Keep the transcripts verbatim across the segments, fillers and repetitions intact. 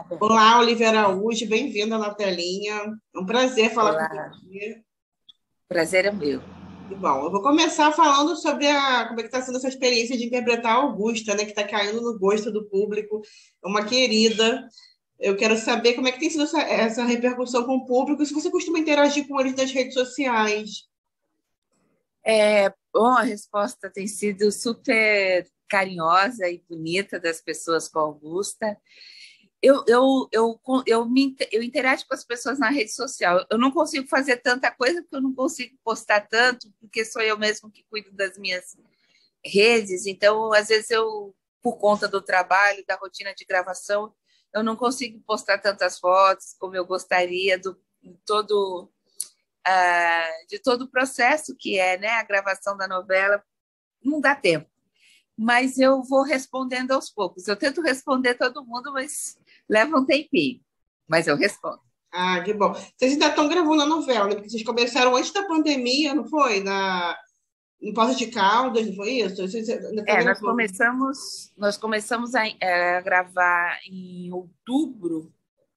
Olá, Olivia Araújo, bem-vinda na telinha. É um prazer falar com Olá, você. prazer é meu. E, bom, eu vou começar falando sobre a, como é que está sendo essa experiência de interpretar a Augusta, né, que está caindo no gosto do público. É uma querida. Eu quero saber como é que tem sido essa, essa repercussão com o público e se você costuma interagir com eles nas redes sociais. É, bom, a resposta tem sido super carinhosa e bonita das pessoas com a Augusta. Eu, eu, eu, eu, me, inte- eu interajo com as pessoas na rede social. Eu não consigo fazer tanta coisa porque eu não consigo postar tanto, porque sou eu mesmo que cuido das minhas redes. Então, às vezes, eu, por conta do trabalho, da rotina de gravação, eu não consigo postar tantas fotos como eu gostaria do todo ah, de todo o processo que é, né, a gravação da novela. Não dá tempo, mas eu vou respondendo aos poucos. Eu tento responder todo mundo, mas leva um tempinho, mas eu respondo. Ah, que bom. Vocês ainda estão gravando a novela, né? Porque vocês começaram antes da pandemia, não foi? Na, em Poços de Caldas, não foi isso? Vocês ainda estão É, nós gravando. começamos, nós começamos a, é, a gravar em outubro,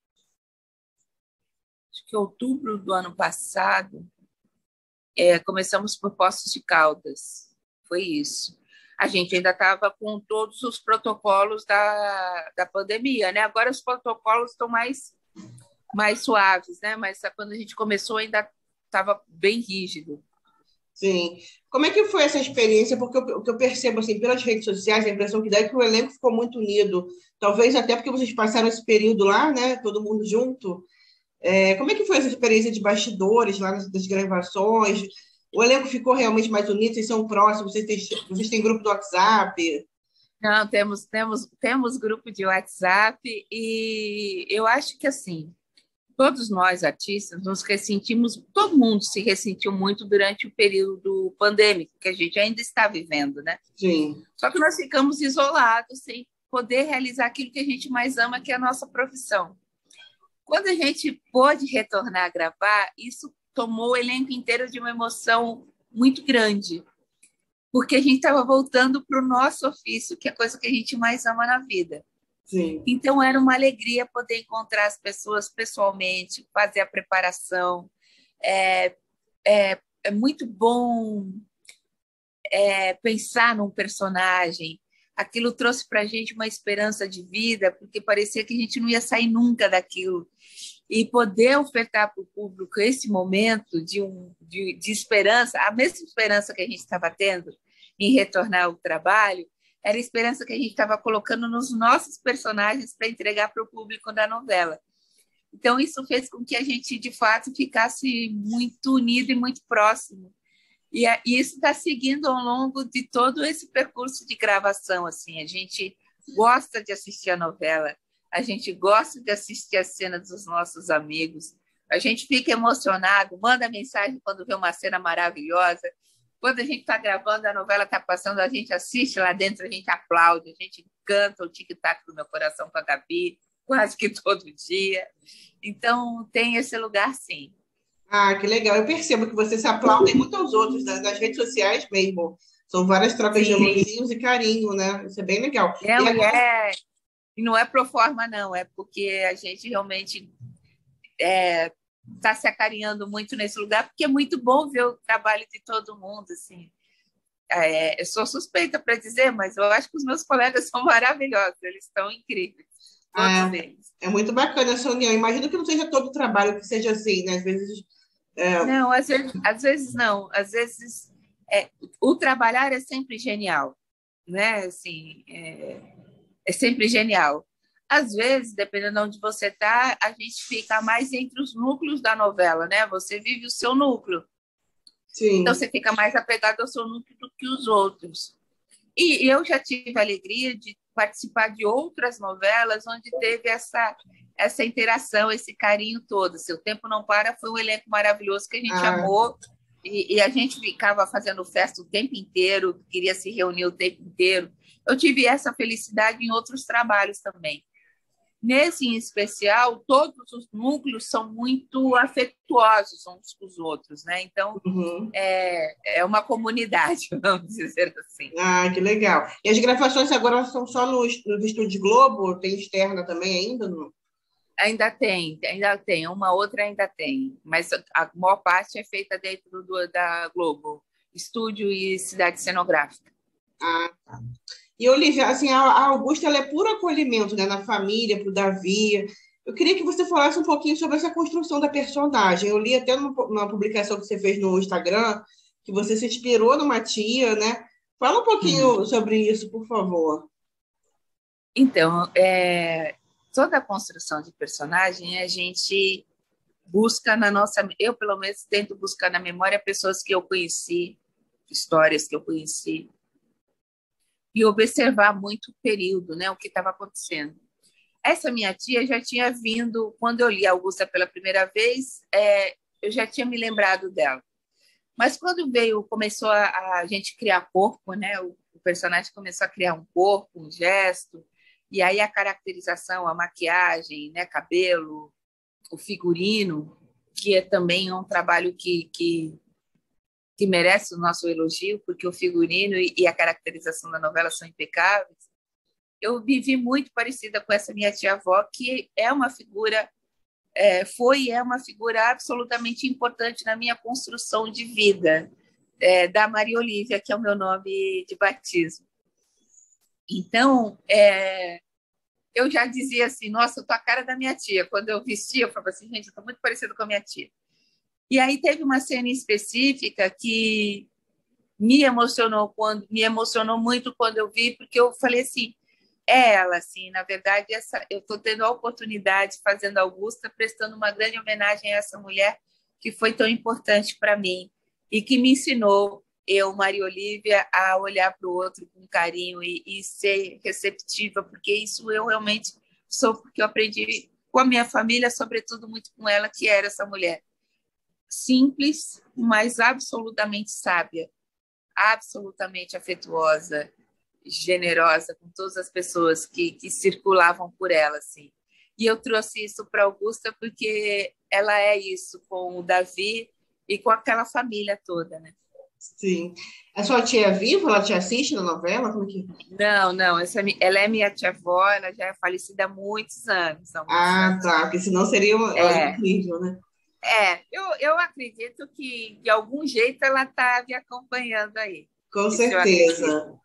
acho que outubro do ano passado. É, começamos por Poços de Caldas, foi isso. A gente ainda estava com todos os protocolos da, da pandemia, né? Agora os protocolos estão mais, mais suaves, né? Mas quando a gente começou ainda estava bem rígido. Sim. Como é que foi essa experiência? Porque o que eu percebo, assim, pelas redes sociais, a impressão que dá é que o elenco ficou muito unido. Talvez até porque vocês passaram esse período lá, né? Todo mundo junto. É, como é que foi essa experiência de bastidores lá nas, das gravações? O elenco ficou realmente mais unido? Vocês são próximos? Vocês têm, vocês têm grupo do WhatsApp? Não, temos, temos, temos grupo de WhatsApp e eu acho que assim, todos nós artistas nos ressentimos, todo mundo se ressentiu muito durante o período pandêmico que a gente ainda está vivendo, né? Sim, Só que nós ficamos isolados sem poder realizar aquilo que a gente mais ama, que é a nossa profissão. Quando a gente pôde retornar a gravar, isso tomou o elenco inteiro de uma emoção muito grande, porque a gente estava voltando para o nosso ofício, que é a coisa que a gente mais ama na vida. sim. Então, era uma alegria poder encontrar as pessoas pessoalmente, fazer a preparação. É, é, é muito bom é, pensar num personagem. Aquilo trouxe para a gente uma esperança de vida, porque parecia que a gente não ia sair nunca daquilo. E poder ofertar para o público esse momento de, um, de, de esperança, a mesma esperança que a gente estava tendo em retornar ao trabalho, era a esperança que a gente estava colocando nos nossos personagens para entregar para o público da novela. Então, isso fez com que a gente, de fato, ficasse muito unido e muito próximo. E, a, e isso está seguindo ao longo de todo esse percurso de gravação. Assim, a gente gosta de assistir a novela, a gente gosta de assistir as cenas dos nossos amigos, a gente fica emocionado, manda mensagem quando vê uma cena maravilhosa. Quando a gente está gravando, a novela está passando, a gente assiste lá dentro, a gente aplaude, a gente canta o tic-tac do meu coração com a Gabi, quase que todo dia. Então, tem esse lugar, sim. Ah, que legal. Eu percebo que vocês se aplaudem muito aos outros, né? Nas redes sociais mesmo. São várias trocas de Sim, elogios e carinho, né? Isso é bem legal. E não, e agora, é, e não é pro forma, não, é porque a gente realmente é, está se acarinhando muito nesse lugar, porque é muito bom ver o trabalho de todo mundo, assim. É, eu sou suspeita para dizer, mas eu acho que os meus colegas são maravilhosos, eles estão incríveis, todos ah, eles. é muito bacana essa união. Imagino que não seja todo trabalho que seja assim, né? Às vezes, é, Não, às vezes, às vezes não, às vezes é, o trabalhar é sempre genial, né? Assim, é, é sempre genial. Às vezes, dependendo de onde você está, a gente fica mais entre os núcleos da novela, né? Você vive o seu núcleo, então sim. você fica mais apegado ao seu núcleo do que os outros. E eu já tive a alegria de participar de outras novelas onde teve essa, essa interação, esse carinho todo. Seu Tempo Não Para foi um elenco maravilhoso que a gente Ah, amou e, e a gente ficava fazendo festa o tempo inteiro, queria se reunir o tempo inteiro. Eu tive essa felicidade em outros trabalhos também. Nesse em especial, todos os núcleos são muito afetuosos uns com os outros, né? Então, uhum. é, é uma comunidade, vamos dizer assim. Ah, que legal. E as gravações agora são só no, no Estúdio Globo? Tem externa também ainda? Não? Ainda tem, ainda tem, uma outra ainda tem, mas a maior parte é feita dentro do, da Globo, estúdio e cidade cenográfica. Ah, tá. E, Olivia, assim, a a Augusta, ela é puro acolhimento, né, na família, para o Davi. Eu queria que você falasse um pouquinho sobre essa construção da personagem. Eu li até numa numa publicação que você fez no Instagram, que você se inspirou numa tia, né? Fala um Uhum. pouquinho sobre isso, por favor. Então, é, toda a construção de personagem a gente busca na nossa, eu pelo menos tento buscar na memória pessoas que eu conheci, histórias que eu conheci, e observar muito o período, né, o que estava acontecendo. Essa minha tia já tinha vindo, quando eu li Augusta pela primeira vez, é, eu já tinha me lembrado dela. Mas quando veio, começou a, a gente criar corpo, né? O, o personagem começou a criar um corpo, um gesto, e aí a caracterização, a maquiagem, né? Cabelo, o figurino, que é também um trabalho que, que, que merece o nosso elogio, porque o figurino e, e a caracterização da novela são impecáveis. Eu me vi muito parecida com essa minha tia-avó, que é uma figura, é, foi e é uma figura absolutamente importante na minha construção de vida, é, da Maria Olívia, que é o meu nome de batismo. Então, é, eu já dizia assim, nossa, eu tô a cara da minha tia. Quando eu vestia, eu falava assim, gente, eu tô muito parecida com a minha tia. E aí teve uma cena específica que me emocionou quando me emocionou muito quando eu vi, porque eu falei assim, é ela, assim, na verdade, essa, eu estou tendo a oportunidade, fazendo Augusta, prestando uma grande homenagem a essa mulher que foi tão importante para mim e que me ensinou, eu, Maria Olívia, a olhar para o outro com carinho e, e ser receptiva, porque isso eu realmente sou, porque eu aprendi com a minha família, sobretudo muito com ela, que era essa mulher simples, mas absolutamente sábia, absolutamente afetuosa, generosa com todas as pessoas que, que circulavam por ela, assim. E eu trouxe isso para Augusta porque ela é isso com o Davi e com aquela família toda, né? Sim. A sua tia é viva? Ela te assiste na novela? Como que... Não, não, essa, ela é minha tia-avó, ela já é falecida há muitos anos, há muitos Ah, anos. tá. Porque senão seria uma- É, incrível, né? é, eu, eu acredito que de algum jeito ela está me acompanhando aí. Com Isso eu acredito. certeza.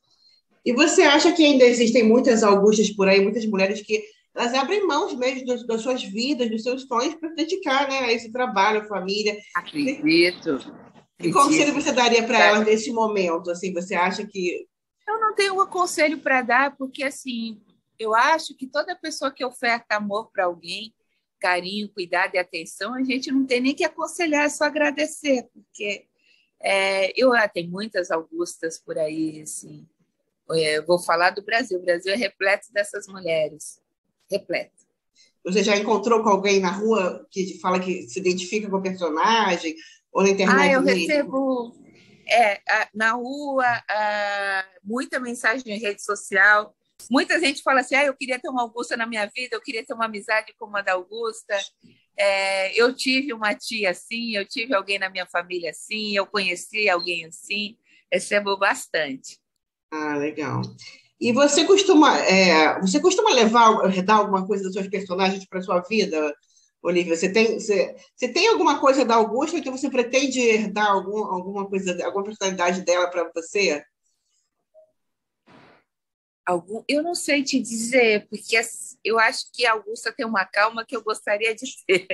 E você acha que ainda existem muitas Augustas por aí, muitas mulheres que elas abrem mãos mesmo das, das suas vidas, dos seus sonhos para dedicar, né, a esse trabalho, à família? E Acredito, que conselho acredito. você daria para elas nesse momento? Assim, você acha que Eu não tenho um conselho para dar, porque assim, eu acho que toda pessoa que oferta amor para alguém, carinho, cuidado e atenção, a gente não tem nem que aconselhar, é só agradecer, porque é, eu ah, tem muitas Augustas por aí, assim. É, eu vou falar do Brasil. O Brasil é repleto dessas mulheres, repleto. você já encontrou com alguém na rua que fala que se identifica com o personagem, ou na Ah, internet eu mesmo? recebo é, a- na rua a, muita mensagem em rede social. Muita gente fala assim: ah, eu queria ter uma Augusta na minha vida, eu queria ter uma amizade como a da Augusta. É, eu tive uma tia assim, eu tive alguém na minha família assim, eu conheci alguém assim. Recebo bastante. Ah, legal. E você costuma, é, você costuma levar, dar alguma coisa dos seus personagens para sua vida, Olivia? Você tem, você, você tem alguma coisa da Augusta, então você pretende herdar algum, alguma coisa, alguma personalidade dela para você? Algum, eu não sei te dizer, porque as- eu acho que a Augusta tem uma calma que eu gostaria de ter.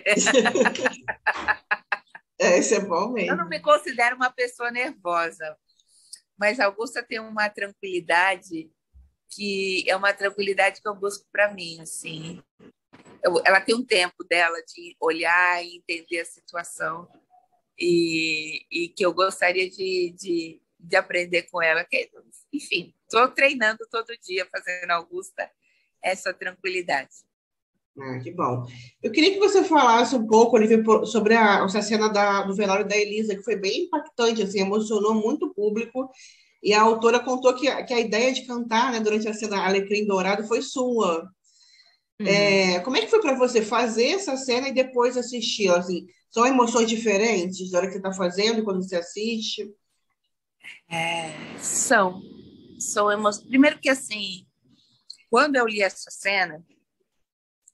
É, isso é bom Eu não mesmo. me considero uma pessoa nervosa, mas a Augusta tem uma tranquilidade que é uma tranquilidade que eu busco para mim, assim. Eu- ela tem um tempo dela de olhar e entender a situação e, e que eu gostaria de, de, de aprender com ela. Que, enfim, estou treinando todo dia, fazendo Augusta essa tranquilidade. Ah, que bom. Eu queria que você falasse um pouco, Olivia, por- sobre a, essa cena da, do velório da Elisa, que foi bem impactante, assim, emocionou muito o público. E a autora contou que, a- que a ideia de cantar, né, durante a cena Alecrim Dourado foi sua. Uhum. É, como é que foi para você fazer essa cena e depois assistir? Assim, são emoções diferentes na hora que você está fazendo e quando você assiste? É, são, são emoções. Primeiro que assim, quando eu li essa cena,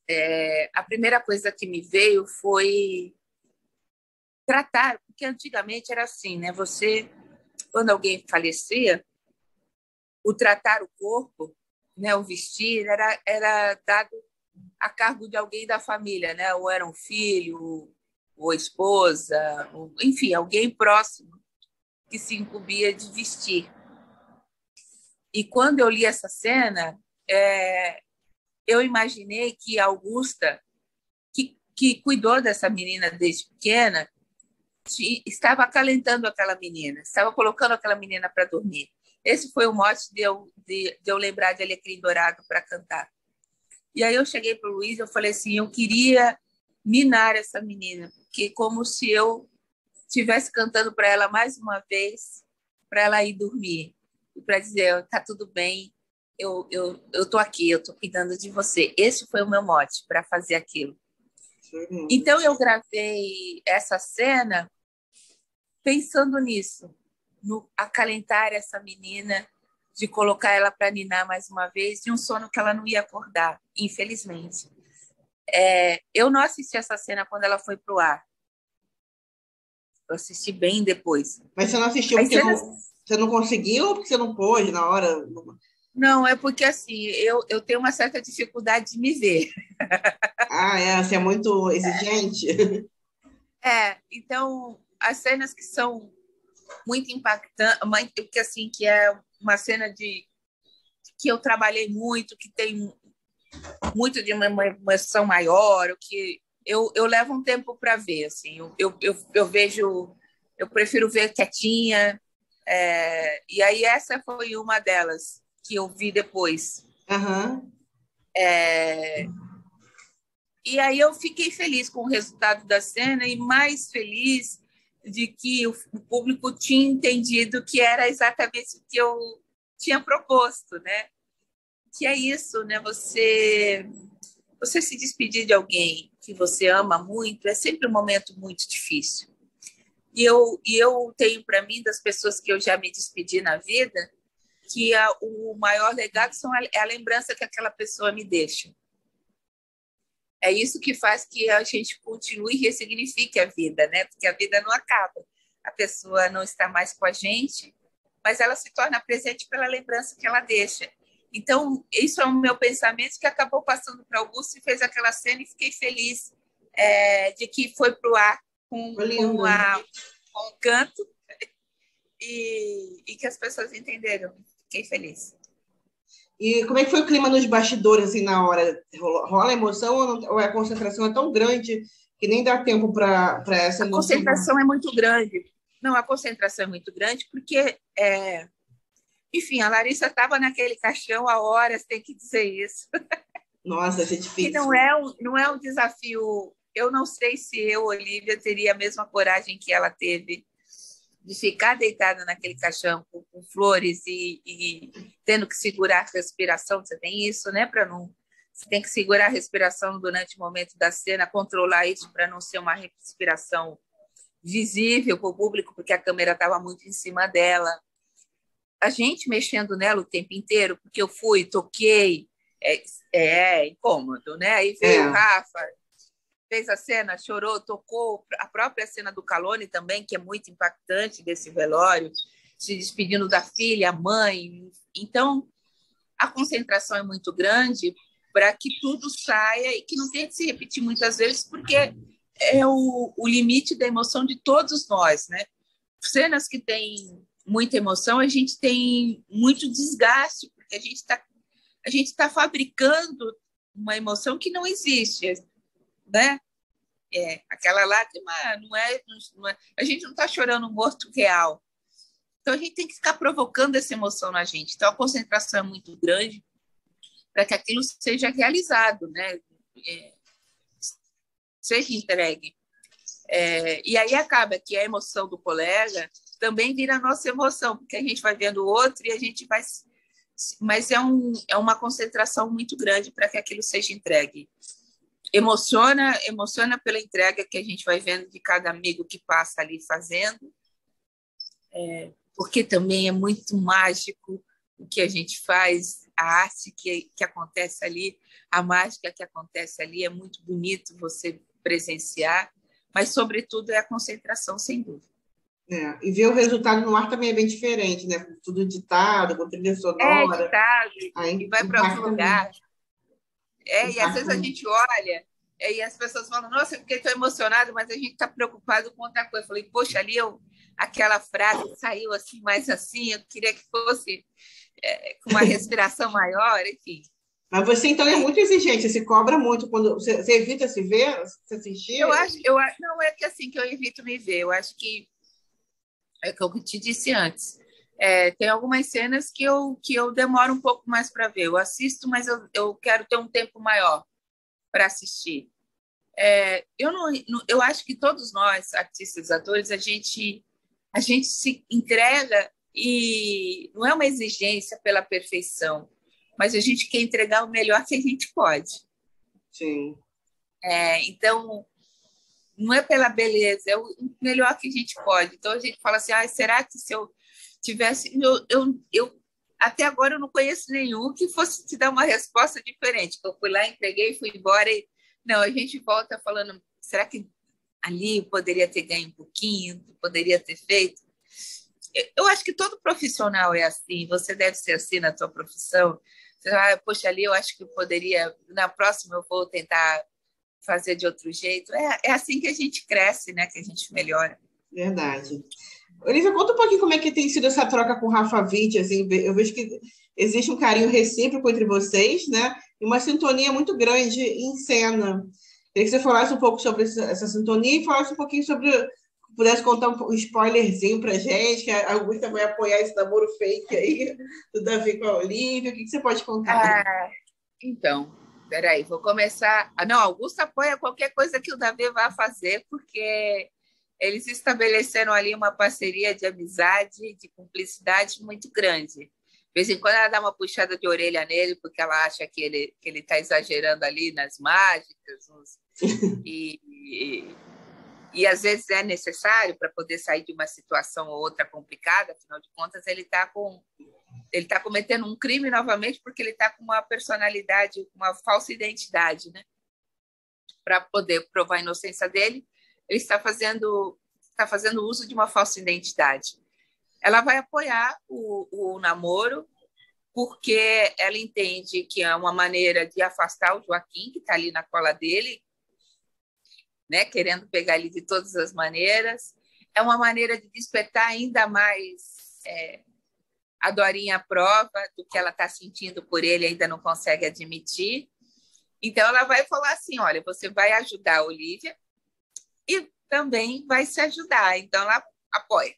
É, a primeira coisa que me veio foi tratar, porque antigamente era assim, né? Você, quando alguém falecia, o tratar o corpo, né, o vestir, era, era dado a cargo de alguém da família, né? Ou era um filho, ou esposa, ou, enfim, alguém próximo que se incumbia de vestir. E quando eu li essa cena, é, eu imaginei que Augusta, que, que cuidou dessa menina desde pequena, estava acalentando aquela menina, estava colocando aquela menina para dormir. Esse foi o mote de eu, de, de eu lembrar de Alecrim Dourado para cantar. E aí eu cheguei para o Luiz e eu falei assim, eu queria minar essa menina, porque como se eu estivesse cantando para ela mais uma vez, para ela ir dormir, e para dizer, tá tudo bem, eu eu eu tô aqui, eu tô cuidando de você. Esse foi o meu mote para fazer aquilo. Uhum. Então eu gravei essa cena pensando nisso, no acalentar essa menina, de colocar ela para ninar mais uma vez, de um sono que ela não ia acordar, infelizmente. É, eu não assisti essa cena quando ela foi pro ar. Eu assisti bem depois. Mas você não assistiu As porque cenas... não, você não conseguiu ou porque você não pôde na hora? Não, é porque assim, eu, eu tenho uma certa dificuldade de me ver. Ah, é, você é muito exigente? É, então, as cenas que são muito impactantes, que assim, que é uma cena de que eu trabalhei muito, que tem muito de uma emoção maior, o que eu, eu levo um tempo para ver, assim, eu, eu, eu, eu vejo, eu prefiro ver quietinha, é, e aí essa foi uma delas que eu vi depois. Aham. É, e aí eu fiquei feliz com o resultado da cena e mais feliz de que o, o público tinha entendido que era exatamente o que eu tinha proposto, né? Que é isso, né? Você você se despedir de alguém que você ama muito é sempre um momento muito difícil. E eu, e eu tenho para mim, das pessoas que eu já me despedi na vida, que a, o maior legado são a, é a lembrança que aquela pessoa me deixa. É isso que faz que a gente continue e ressignifique a vida, né? Porque a vida não acaba. A pessoa não está mais com a gente, mas ela se torna presente pela lembrança que ela deixa. Então, isso é o meu pensamento que acabou passando para Augusto e fez aquela cena e fiquei feliz é, de que foi para o ar com, Foi com, lindo. a, com um canto e, e que as pessoas entenderam. Fiquei feliz. E como é que foi o clima nos bastidores, assim, na hora? Rola, rola emoção ou, não, ou a concentração é tão grande que nem dá tempo para essa A emoção? concentração é muito grande. Não, a concentração é muito grande porque, é, enfim, a Larissa estava naquele caixão há horas, tem que dizer isso. Nossa, isso é E não difícil. é um, não é um desafio. Eu não sei se eu, Olivia, teria a mesma coragem que ela teve de ficar deitada naquele caixão com, com flores e, e tendo que segurar a respiração. Você tem isso, né? Para não, você tem que segurar a respiração durante o momento da cena, controlar isso para não ser uma respiração visível para o público, porque a câmera estava muito em cima dela. A gente mexendo nela o tempo inteiro, porque eu fui, toquei, é, é incômodo, né? Aí veio o É. Rafa, fez a cena, chorou, tocou a própria cena do Calone também, que é muito impactante desse velório, se despedindo da filha, a mãe. Então, a concentração é muito grande para que tudo saia e que não tenha que se repetir muitas vezes, porque é o, o limite da emoção de todos nós, né? Cenas que têm muita emoção, a gente tem muito desgaste, porque a gente está a gente está fabricando uma emoção que não existe, né? É, aquela lágrima não é, não é, a gente não está chorando um morto real. Então a gente tem que ficar provocando essa emoção na gente. Então a concentração é muito grande para que aquilo seja realizado, né? É, seja entregue. É, e aí acaba que a emoção do colega também vira a nossa emoção, porque a gente vai vendo o outro e a gente vai. Mas é, um, é uma concentração muito grande para que aquilo seja entregue. Emociona, emociona pela entrega que a gente vai vendo de cada amigo que passa ali fazendo, é, porque também é muito mágico o que a gente faz, a arte que, que acontece ali, a mágica que acontece ali, é muito bonito você presenciar, mas, sobretudo, é a concentração, sem dúvida. É, e ver o resultado no ar também é bem diferente, né? Tudo ditado, com trilha É sonora, editado e aí vai para outro impacta muito. lugar. É, e às vezes Impacta a muito. gente olha é, e as pessoas falam, nossa, eu fiquei tão emocionado, mas a gente está preocupado com outra coisa. Eu falei, poxa, ali eu, aquela frase saiu assim, mais assim, eu queria que fosse é, com uma respiração maior, enfim. Mas você, então, é É, muito exigente, você se cobra muito quando você, você evita se ver, se eu assistir? acho, eu, a- não é que assim que eu evito me ver, eu acho que é o que eu te disse antes. É, tem algumas cenas que eu, que eu demoro um pouco mais para ver. Eu assisto, mas eu, eu quero ter um tempo maior para assistir. É, eu não, eu acho que todos nós, artistas, atores, a gente a gente se entrega e não é uma exigência pela perfeição, mas a gente quer entregar o melhor que a gente pode. Sim. É, então, não é pela beleza, é o melhor que a gente pode. Então, a gente fala assim, ah, será que se eu tivesse... Eu, eu, eu, até agora eu não conheço nenhum que fosse te dar uma resposta diferente. Eu fui lá, entreguei, fui embora e... Não, a gente volta falando, será que ali poderia ter ganho um pouquinho, poderia ter feito? Eu acho que todo profissional é assim, você deve ser assim na sua profissão. Você vai, ah, poxa, ali eu acho que eu poderia, na próxima eu vou tentar fazer de outro jeito. É, é assim que a gente cresce, né? Que a gente melhora. Verdade. Olivia, conta um pouquinho como é que tem sido essa troca com o Rafa Witt, assim, eu vejo que existe um carinho recíproco entre vocês, né? E uma sintonia muito grande em cena. Queria que você falasse um pouco sobre essa, essa sintonia e falasse um pouquinho sobre, pudesse contar um, um spoilerzinho pra gente, que a Augusta vai apoiar esse namoro fake aí, do Davi com a Olivia, o que, que você pode contar? Ah, então, peraí, vou começar. Ah, não, Augusto apoia qualquer coisa que o Davi vá fazer, porque eles estabeleceram ali uma parceria de amizade, de cumplicidade muito grande. De vez em quando ela dá uma puxada de orelha nele, porque ela acha que ele que ele está exagerando ali nas mágicas, nos, e, e, e às vezes é necessário para poder sair de uma situação ou outra complicada. Afinal de contas, ele está com ele está cometendo um crime novamente porque ele está com uma personalidade, uma falsa identidade, né? Para poder provar a inocência dele, ele está fazendo, está fazendo uso de uma falsa identidade. Ela vai apoiar o, o namoro porque ela entende que é uma maneira de afastar o Joaquim, que está ali na cola dele, né? Querendo pegar ele de todas as maneiras. É uma maneira de despertar ainda mais... É, a Dorinha prova do que ela está sentindo por ele, ainda não consegue admitir. Então, ela vai falar assim, olha, você vai ajudar a Olivia e também vai se ajudar. Então, ela apoia.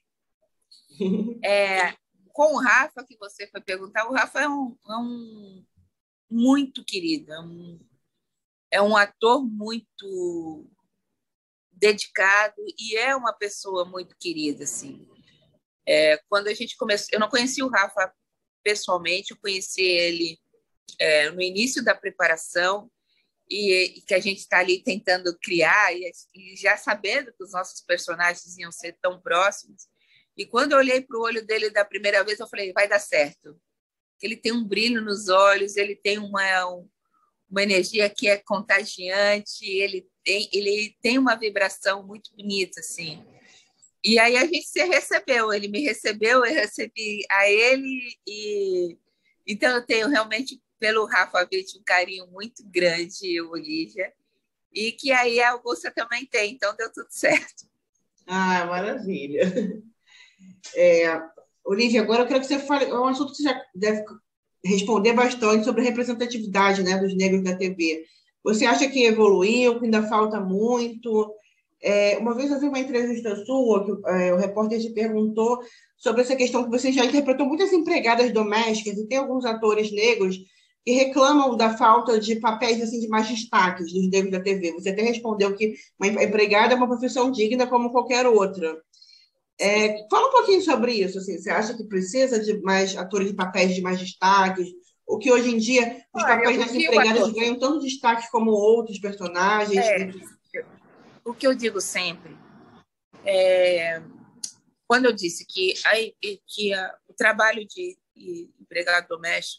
É, com o Rafa, que você foi perguntar, o Rafa é um, é um muito querido, é um, é um ator muito dedicado e é uma pessoa muito querida, assim. É, quando a gente começou, eu não conheci o Rafa pessoalmente, eu conheci ele é, no início da preparação e, e que a gente está ali tentando criar e, e já sabendo que os nossos personagens iam ser tão próximos. E quando eu olhei para o olho dele da primeira vez, eu falei, vai dar certo. Ele tem um brilho nos olhos, ele tem uma, uma energia que é contagiante, ele tem, ele tem uma vibração muito bonita, assim. E aí a gente se recebeu, ele me recebeu, eu recebi a ele, e então eu tenho realmente pelo Rafa Witt um carinho muito grande, Olivia, e que aí a Augusta também tem, então deu tudo certo. Ah, maravilha. É, Olivia, agora eu quero que você fale, é um assunto que você já deve responder bastante sobre a representatividade, né, dos negros da T V. Você acha que evoluiu, que ainda falta muito? É, uma vez eu vi uma entrevista sua, que é, o repórter te perguntou sobre essa questão que você já interpretou muitas empregadas domésticas, e tem alguns atores negros que reclamam da falta de papéis assim, de mais destaques dos negros da T V. Você até respondeu que uma empregada é uma profissão digna como qualquer outra. É, fala um pouquinho sobre isso. Assim, você acha que precisa de mais atores de papéis de mais destaques? Ou que hoje em dia os Olha, papéis o das que o empregadas ator ganham tanto destaque como outros personagens? é, o que eu digo sempre, é, quando eu disse que, a, que a, o trabalho de empregado doméstico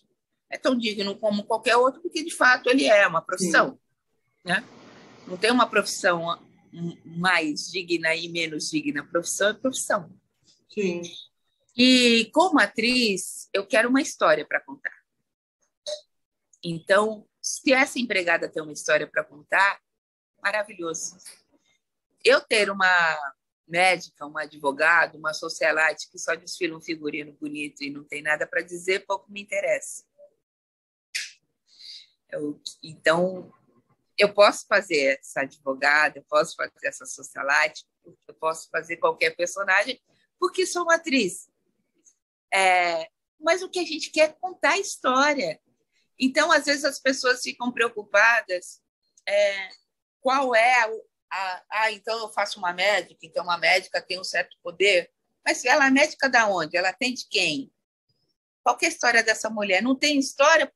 é tão digno como qualquer outro, porque, de fato, ele é uma profissão. Né? Não tem uma profissão mais digna e menos digna. Profissão é profissão. Sim. E, como atriz, eu quero uma história para contar. Então, se essa empregada tem uma história para contar, maravilhoso. Eu ter uma médica, uma advogada, uma socialite que só desfila um figurino bonito e não tem nada para dizer, pouco me interessa. Eu, então, eu posso fazer essa advogada, eu posso fazer essa socialite, eu posso fazer qualquer personagem, porque sou uma atriz. É, mas o que a gente quer é contar a história. Então, às vezes, as pessoas ficam preocupadas é, qual é a, a... Ah, então eu faço uma médica, então uma médica tem um certo poder. Mas ela é médica da onde? Ela atende quem? Qual que é a história dessa mulher? Não tem história?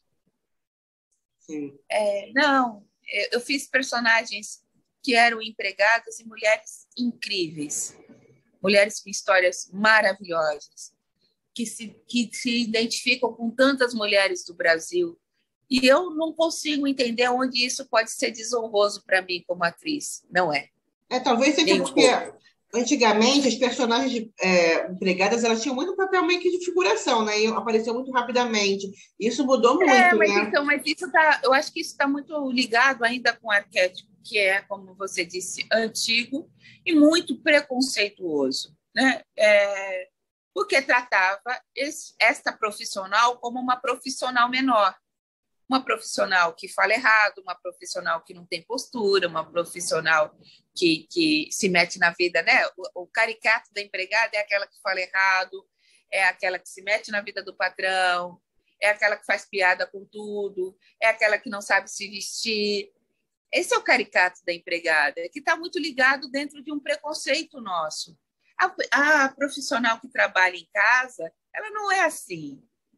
Sim. É, não, eu fiz personagens que eram empregadas e mulheres incríveis. Mulheres com histórias maravilhosas. Que se, que se identificam com tantas mulheres do Brasil. E eu não consigo entender onde isso pode ser desonroso para mim como atriz. Não é. É, talvez seja Nem porque um antigamente as personagens de, é, empregadas elas tinham muito papel meio que de figuração, né? E apareceu muito rapidamente. Isso mudou É, muito, mas né? então, mas isso tá, eu acho que isso está muito ligado ainda com o arquétipo, que é, como você disse, antigo e muito preconceituoso, né? É, porque tratava esse, esta profissional como uma profissional menor, uma profissional que fala errado, uma profissional que não tem postura, uma profissional que, que se mete na vida, né? O, o caricato da empregada é aquela que fala errado, é aquela que se mete na vida do patrão, é aquela que faz piada com tudo, é aquela que não sabe se vestir. Esse é o caricato da empregada, que está muito ligado dentro de um preconceito nosso. A, a profissional que trabalha em casa, ela não é assim.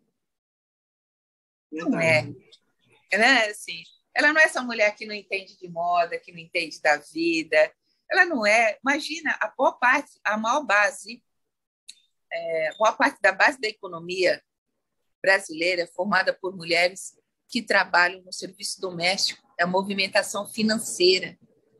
Não é. Ela é assim. Ela não é essa mulher que não entende de moda, que não entende da vida. Ela não é. Imagina, a maior parte, a maior base, é, a maior parte da base da economia brasileira é formada por mulheres que trabalham no serviço doméstico, é a movimentação financeira.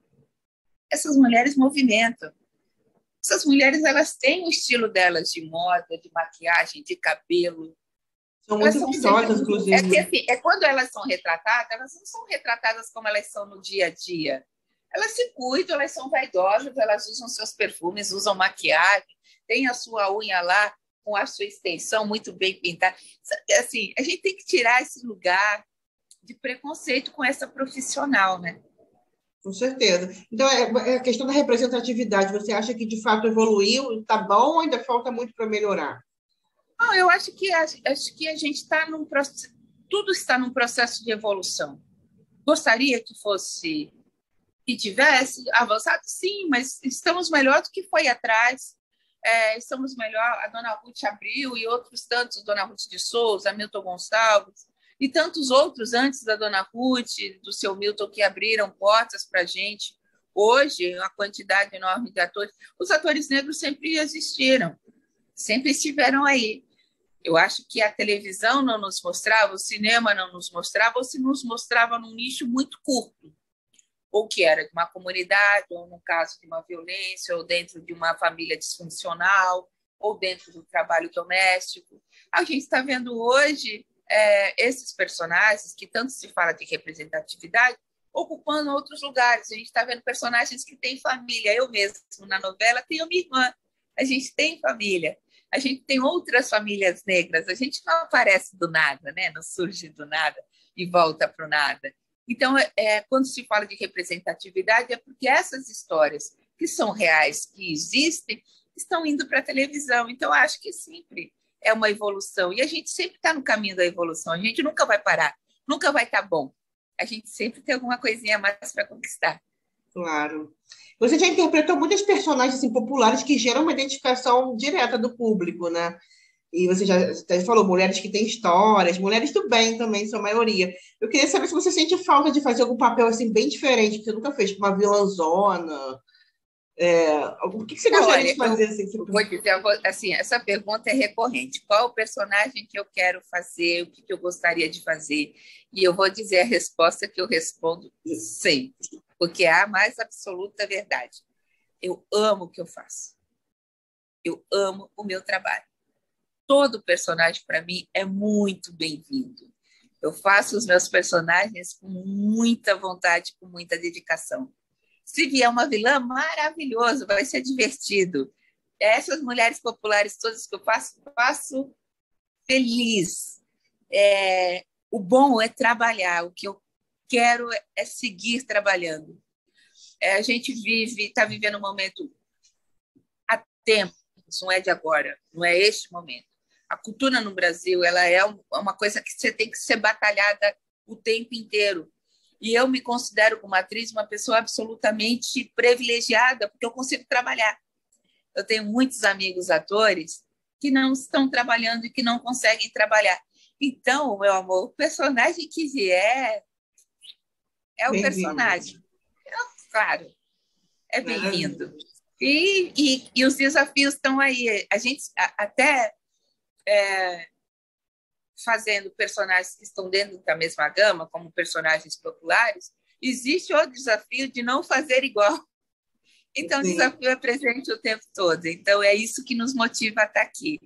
Essas mulheres movimentam. Essas mulheres, elas têm o estilo delas de moda, de maquiagem, de cabelo. São Elas muito são vistosas, sempre... inclusive. É que, assim, é quando elas são retratadas, elas não são retratadas como elas são no dia a dia. Elas se cuidam, elas são vaidosas, elas usam seus perfumes, usam maquiagem, tem a sua unha lá com a sua extensão muito bem pintada. Assim, a gente tem que tirar esse lugar de preconceito com essa profissional, né? Com certeza. Então, é, é a questão da representatividade. Você acha que, de fato, evoluiu? Está bom ou ainda falta muito para melhorar? Não, eu acho que, acho que a gente está num processo... Tudo está num processo de evolução. Gostaria que fosse... que tivesse avançado? Sim, mas estamos melhor do que foi atrás. É, estamos melhor. A dona Ruth Abril e outros tantos, dona Ruth de Souza, Milton Gonçalves, e tantos outros antes da dona Ruth, do seu Milton, que abriram portas para a gente. Hoje, a quantidade enorme de atores. Os atores negros sempre existiram, sempre estiveram aí. Eu acho que a televisão não nos mostrava, o cinema não nos mostrava, ou se nos mostrava num nicho muito curto, ou que era de uma comunidade, ou no caso de uma violência, ou dentro de uma família disfuncional, ou dentro do trabalho doméstico. A gente está vendo hoje é, esses personagens, que tanto se fala de representatividade, ocupando outros lugares. A gente está vendo personagens que têm família. Eu mesmo, na novela, tenho minha irmã. A gente tem família. A gente tem outras famílias negras. A gente não aparece do nada, né? Não surge do nada e volta para o nada. Então, é, quando se fala de representatividade, é porque essas histórias que são reais, que existem, estão indo para a televisão. Então, acho que sempre é uma evolução. E a gente sempre está no caminho da evolução. A gente nunca vai parar, nunca vai estar bom. A gente sempre tem alguma coisinha a mais para conquistar. Claro. Você já interpretou muitas personagens assim, populares que geram uma identificação direta do público, né? E você já até falou, mulheres que têm histórias, mulheres do bem também, são a maioria. Eu queria saber se você sente falta de fazer algum papel assim bem diferente, que você nunca fez, tipo uma vilãzona. É, o que, que você Não, gostaria olha, de eu fazer? Assim, vou dizer, eu vou- assim, essa pergunta é recorrente. Qual o personagem que eu quero fazer? O que que eu gostaria de fazer? E eu vou dizer a resposta que eu respondo sempre, porque é a mais absoluta verdade. Eu amo o que eu faço. Eu amo o meu trabalho. Todo personagem, para mim, é muito bem-vindo. Eu faço os meus personagens com muita vontade, com muita dedicação. Se vier uma vilã, maravilhoso, vai ser divertido. Essas mulheres populares todas que eu faço, faço feliz. É, o bom é trabalhar, o que eu quero é seguir trabalhando. É, a gente vive, está vivendo um momento há tempo, isso não é de agora, não é este momento. A cultura no Brasil ela é uma coisa que você tem que ser batalhada o tempo inteiro. E eu me considero, como atriz, uma pessoa absolutamente privilegiada, porque eu consigo trabalhar. Eu tenho muitos amigos atores que não estão trabalhando e que não conseguem trabalhar. Então, meu amor, o personagem que vier é o bem-vindo. personagem. Então, claro, é Maravilha. bem-vindo. E, e, e os desafios estão aí. A gente a, até é, fazendo personagens que estão dentro da mesma gama, como personagens populares, existe o desafio de não fazer igual. Então, o Sim, desafio é presente o tempo todo. Então, é isso que nos motiva a estar aqui.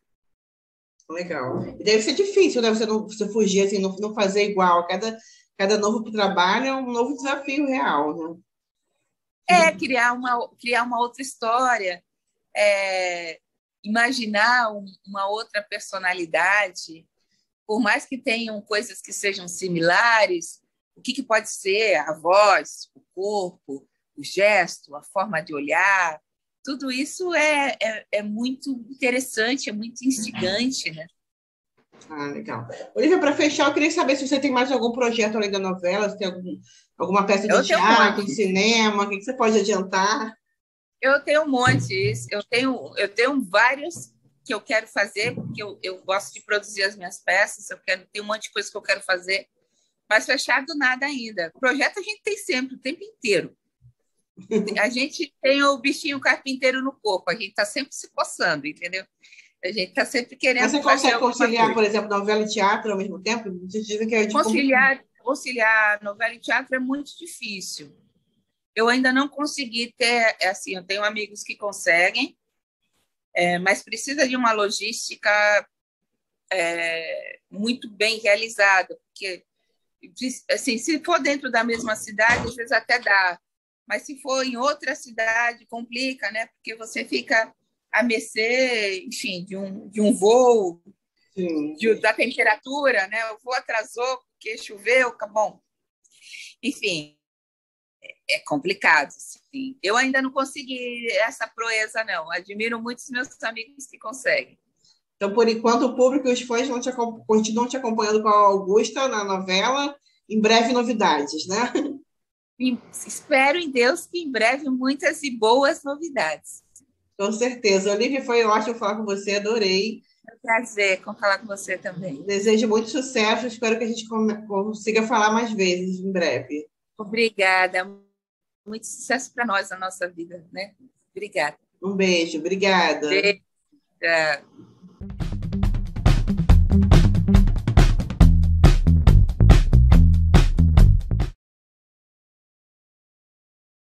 legal. E deve ser difícil, né? Você não você fugir assim, não, não fazer igual. Cada, cada novo trabalho é um novo desafio real, né? É criar uma, criar uma outra história, é, imaginar um, uma outra personalidade, por mais que tenham coisas que sejam similares, o que, que pode ser a voz, o corpo, o gesto, a forma de olhar, tudo isso é, é, é muito interessante, é muito instigante, né? Ah, legal. Olivia, para fechar, eu queria saber se você tem mais algum projeto além da novela, se tem algum, alguma peça de Eu tenho um teatro, de monte. cinema, o que, que você pode adiantar? Eu tenho um monte. Eu tenho, eu tenho vários que eu quero fazer, porque eu, eu gosto de produzir as minhas peças, eu quero, tem um monte de coisa que eu quero fazer, mas fechado nada ainda. Projeto a gente tem sempre, o tempo inteiro. A gente tem o bichinho carpinteiro no corpo, a gente está sempre se coçando, entendeu? A gente está sempre Mas querendo você fazer consegue alguma conciliar, coisa. por exemplo, novela e teatro ao mesmo tempo? Vocês dizem que é de como... Conciliar, conciliar novela e teatro é muito difícil. Eu ainda não consegui ter, assim, eu tenho amigos que conseguem, é, mas precisa de uma logística é, muito bem realizada, porque assim, se for dentro da mesma cidade, às vezes até dá, mas se for em outra cidade, complica, né? Porque você fica à mercê, enfim, de um, de um voo, Sim. de, da temperatura, né? O voo atrasou porque choveu, tá bom. Enfim, é complicado. Assim. Eu ainda não consegui essa proeza, não. Admiro muito os meus amigos que conseguem. Então, por enquanto, o público e os fãs vão te, continuam te acompanhando com a Augusta na novela. Em breve, novidades, né? E espero em Deus que em breve muitas e boas novidades. Com certeza. Olivia, foi ótimo falar com você, adorei. É um prazer falar com você também. Desejo muito sucesso, espero que a gente consiga falar mais vezes em breve. Obrigada. Muito sucesso para nós na nossa vida, né? Obrigada. Um beijo, obrigada. Beijo.